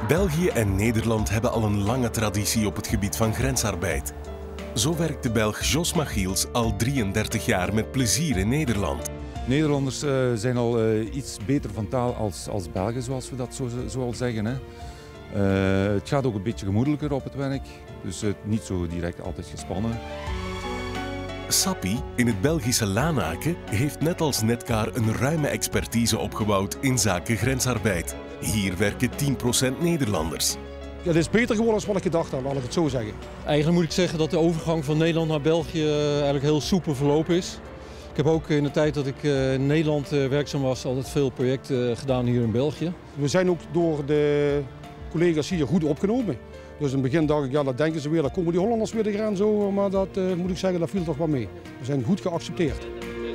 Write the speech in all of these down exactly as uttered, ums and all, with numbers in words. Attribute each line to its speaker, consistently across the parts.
Speaker 1: België en Nederland hebben al een lange traditie op het gebied van grensarbeid. Zo werkt de Belg Jos Machiels al drieëndertig jaar met plezier in Nederland.
Speaker 2: Nederlanders uh, zijn al uh, iets beter van taal als, als Belgen, zoals we dat zo, zo al zeggen. Hè. Uh, het gaat ook een beetje gemoedelijker op het werk, dus uh, niet zo direct altijd gespannen.
Speaker 1: Sappi in het Belgische Lanaken heeft net als Netcar een ruime expertise opgebouwd in zaken grensarbeid. Hier werken tien procent Nederlanders.
Speaker 3: Ja, het is beter geworden dan wat ik gedacht had, laat ik het zo zeggen.
Speaker 4: Eigenlijk moet ik zeggen dat de overgang van Nederland naar België eigenlijk heel soepel verlopen is. Ik heb ook in de tijd dat ik in Nederland werkzaam was altijd veel projecten gedaan hier in België.
Speaker 3: We zijn ook door de collega's hier goed opgenomen. Dus in het begin dacht ik, ja, dat denken ze weer, dan komen die Hollanders weer de grens over. Maar dat uh, moet ik zeggen, dat viel toch wel mee. We zijn goed geaccepteerd.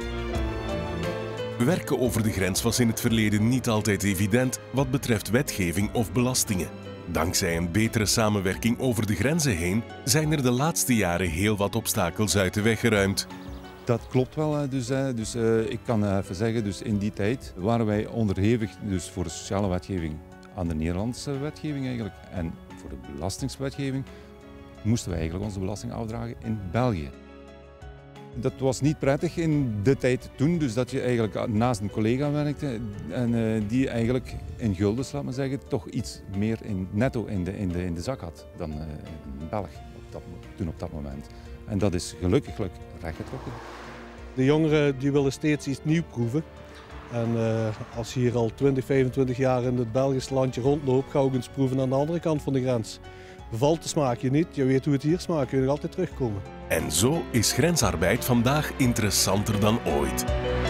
Speaker 1: Werken over de grens was in het verleden niet altijd evident wat betreft wetgeving of belastingen. Dankzij een betere samenwerking over de grenzen heen zijn er de laatste jaren heel wat obstakels uit de weg geruimd.
Speaker 2: Dat klopt wel. Dus, dus uh, ik kan even zeggen, dus in die tijd waren wij onderhevig dus voor de sociale wetgeving aan de Nederlandse wetgeving eigenlijk. En voor de belastingswetgeving moesten wij eigenlijk onze belasting afdragen in België. Dat was niet prettig in de tijd toen, dus dat je eigenlijk naast een collega werkte en uh, die eigenlijk in guldens, laat maar zeggen, toch iets meer in, netto in de, in, de, in de zak had dan uh, een Belg op dat, toen op dat moment. En dat is gelukkig rechtgetrokken.
Speaker 5: De jongeren die willen steeds iets nieuws proeven. En uh, als je hier al twintig, vijfentwintig jaar in het Belgische landje rondloopt, ga ook eens proeven aan de andere kant van de grens. Bevalt de smaak je niet, je weet hoe het hier smaakt, kun je nog altijd terugkomen.
Speaker 1: En zo is grensarbeid vandaag interessanter dan ooit.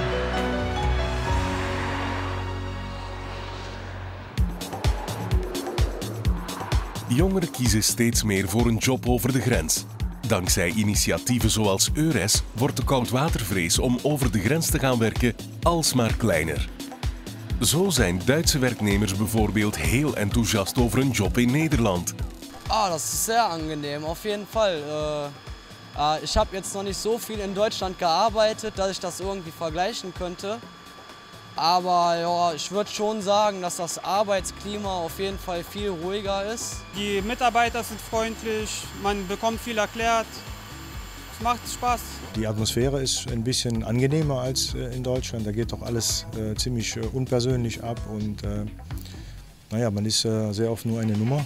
Speaker 1: Jongeren kiezen steeds meer voor een job over de grens. Dankzij initiatieven zoals Eures wordt de koudwatervrees om over de grens te gaan werken alsmaar kleiner. Zo zijn Duitse werknemers bijvoorbeeld heel enthousiast over een job in Nederland.
Speaker 6: Ah, das ist sehr angenehm, auf jeden Fall. Äh, ich habe jetzt noch nicht so viel in Deutschland gearbeitet, dass ich das irgendwie vergleichen könnte. Aber ja, ich würde schon sagen, dass das Arbeitsklima auf jeden Fall viel ruhiger ist.
Speaker 7: Die Mitarbeiter sind freundlich, man bekommt viel erklärt. Es macht Spaß.
Speaker 8: Die Atmosphäre ist ein bisschen angenehmer als in Deutschland. Da geht doch alles äh, ziemlich äh, unpersönlich ab und äh, naja, man ist äh, sehr oft nur eine Nummer.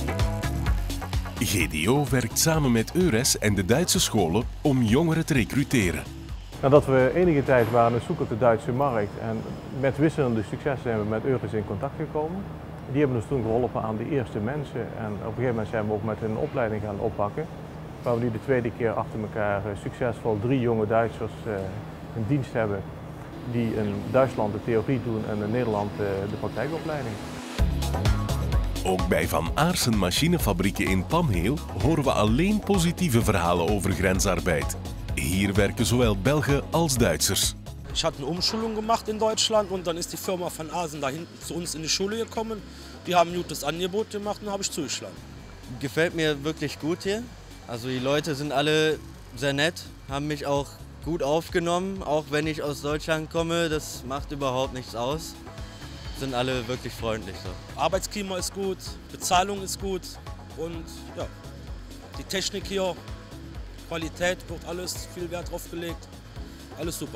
Speaker 1: G D O werkt samen met Eures en de Duitse scholen om jongeren te recruteren.
Speaker 9: Nadat we enige tijd waren aan het zoeken op de Duitse markt en met wisselende successen zijn we met Eures in contact gekomen. Die hebben ons toen geholpen aan de eerste mensen en op een gegeven moment zijn we ook met hun opleiding gaan oppakken. Waar we nu de tweede keer achter elkaar succesvol drie jonge Duitsers in dienst hebben die in Duitsland de theorie doen en in Nederland de praktijkopleiding.
Speaker 1: Ook bij Van Aarsen machinefabrieken in Pamheel horen we alleen positieve verhalen over grensarbeid. Hier werken zowel Belgen als Duitsers.
Speaker 10: Ich hatte eine Umschulung gemacht in Deutschland und dann ist die Firma Van Aarsen dahin zu uns in die Schule gekommen. Die haben ein gutes Angebot gemacht und habe ich zugeschlagen.
Speaker 11: Gefällt mir wirklich gut hier. Also die Leute sind alle sehr nett, haben mich auch gut aufgenommen, auch wenn ich aus Deutschland komme, das macht überhaupt nichts aus. Sind alle wirklich freundlich. So.
Speaker 10: Arbeitsklima ist gut, Bezahlung ist gut und ja, die Technik hier, Qualität, wird alles viel Wert drauf gelegt, alles super.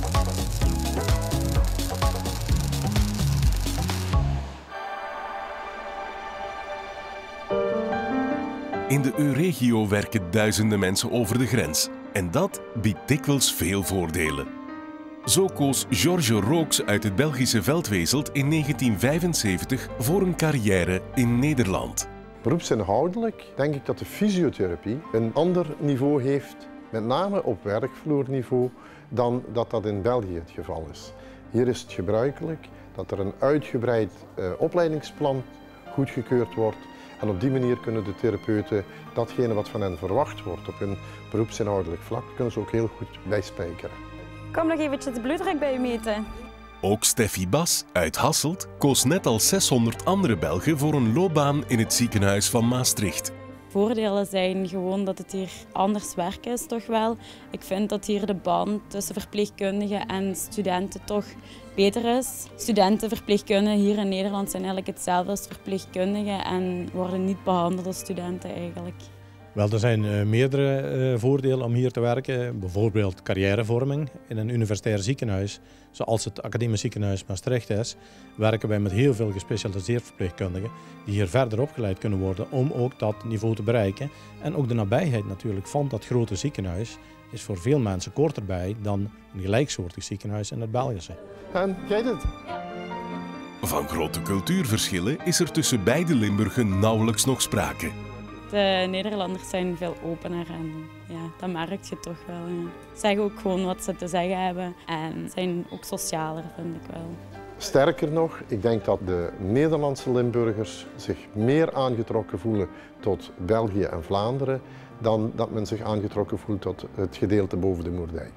Speaker 1: In de Euregio werken duizenden mensen over de grens en dat biedt dikwijls veel voordelen. Zo koos George Rooks uit het Belgische Veldwezelt in negentien vijfenzeventig voor een carrière in Nederland.
Speaker 12: Beroepsinhoudelijk denk ik dat de fysiotherapie een ander niveau heeft, met name op werkvloerniveau, dan dat dat in België het geval is. Hier is het gebruikelijk dat er een uitgebreid uh, opleidingsplan goedgekeurd wordt. En op die manier kunnen de therapeuten datgene wat van hen verwacht wordt op hun beroepsinhoudelijk vlak, kunnen ze ook heel goed bijspijkeren.
Speaker 13: Kom nog eventjes de bloeddruk bij u meten.
Speaker 1: Ook Steffi Bas uit Hasselt koos net als zeshonderd andere Belgen voor een loopbaan in het ziekenhuis van Maastricht.
Speaker 13: Voordelen zijn gewoon dat het hier anders werken is toch wel. Ik vind dat hier de band tussen verpleegkundigen en studenten toch beter is. Studenten, verpleegkundigen hier in Nederland zijn eigenlijk hetzelfde als verpleegkundigen en worden niet behandeld als studenten eigenlijk.
Speaker 14: Wel, er zijn uh, meerdere uh, voordelen om hier te werken. Bijvoorbeeld carrièrevorming. In een universitair ziekenhuis, zoals het Academisch Ziekenhuis Maastricht is, werken wij met heel veel gespecialiseerd verpleegkundigen die hier verder opgeleid kunnen worden om ook dat niveau te bereiken. En ook de nabijheid natuurlijk van dat grote ziekenhuis is voor veel mensen korter bij dan een gelijksoortig ziekenhuis in het Belgische.
Speaker 12: En kijk het.
Speaker 1: Van grote cultuurverschillen is er tussen beide Limburgen nauwelijks nog sprake.
Speaker 13: De Nederlanders zijn veel opener en ja, dat merk je toch wel. Ja. Zeggen ook gewoon wat ze te zeggen hebben en zijn ook socialer, vind ik wel.
Speaker 12: Sterker nog, ik denk dat de Nederlandse Limburgers zich meer aangetrokken voelen tot België en Vlaanderen dan dat men zich aangetrokken voelt tot het gedeelte boven de Moerdijk.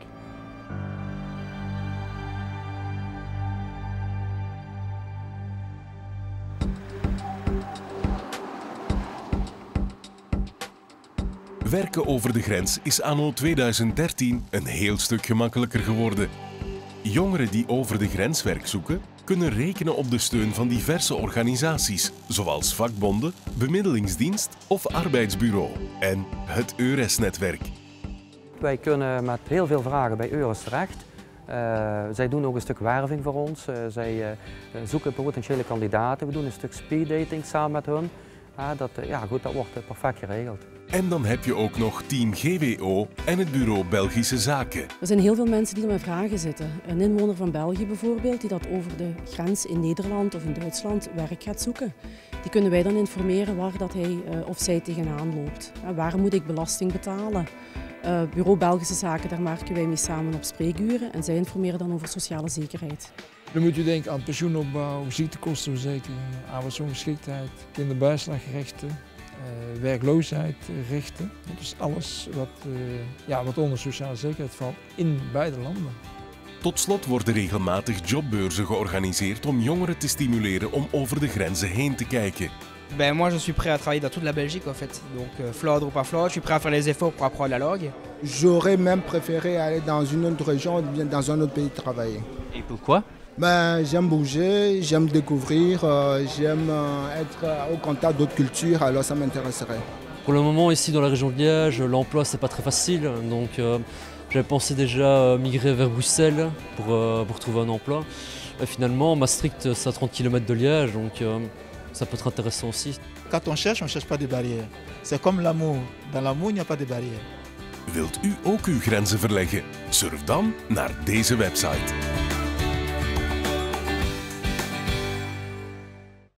Speaker 1: Werken over de grens is anno tweeduizend dertien een heel stuk gemakkelijker geworden. Jongeren die over de grens werk zoeken, kunnen rekenen op de steun van diverse organisaties, zoals vakbonden, bemiddelingsdienst of arbeidsbureau en het EURES-netwerk.
Speaker 15: Wij kunnen met heel veel vragen bij EURES terecht. Uh, zij doen ook een stuk werving voor ons. Uh, zij uh, zoeken potentiële kandidaten. We doen een stuk speeddating samen met hun. Uh, dat, uh, ja, goed, dat wordt uh, perfect geregeld.
Speaker 1: En dan heb je ook nog Team G W O en het Bureau Belgische Zaken.
Speaker 16: Er zijn heel veel mensen die er met vragen zitten. Een inwoner van België bijvoorbeeld, die dat over de grens in Nederland of in Duitsland werk gaat zoeken. Die kunnen wij dan informeren waar dat hij uh, of zij tegenaan loopt. Uh, waar moet ik belasting betalen? Uh, Bureau Belgische Zaken, daar maken wij mee samen op spreekuren en zij informeren dan over sociale zekerheid.
Speaker 17: Dan moet u denken aan pensioenopbouw, ziektekostenverzekering, arbeidsongeschiktheid, kinderbijslagrechten, uh, werkloosheidsrechten. Dus alles wat, uh, ja, wat onder sociale zekerheid valt in beide landen.
Speaker 1: Tot slot worden regelmatig jobbeurzen georganiseerd om jongeren te stimuleren om over de grenzen heen te kijken.
Speaker 18: Ben, moi, je suis prêt à travailler dans toute la Belgique, en fait. Donc, euh, Flandre ou pas Flandre, je suis prêt à faire les efforts pour apprendre la langue.
Speaker 19: J'aurais même préféré aller dans une autre région ou bien dans un autre pays travailler.
Speaker 20: Et pourquoi?
Speaker 19: Ben, j'aime bouger, j'aime découvrir, euh, j'aime euh, être au contact d'autres cultures, alors ça m'intéresserait.
Speaker 20: Pour le moment, ici dans la région de Liège, l'emploi c'est pas très facile, donc euh, j'avais pensé déjà migrer vers Bruxelles pour, euh, pour trouver un emploi. Et finalement, Maastricht c'est à trente kilomètres de Liège, donc euh, ça peut être intéressant aussi.
Speaker 21: Quand on cherche, on ne cherche pas de barrières. C'est comme l'amour. Dans l'amour, il n'y a pas de barrières.
Speaker 1: Wilt u ook uw grenzen verleggen? Surf dan naar deze website.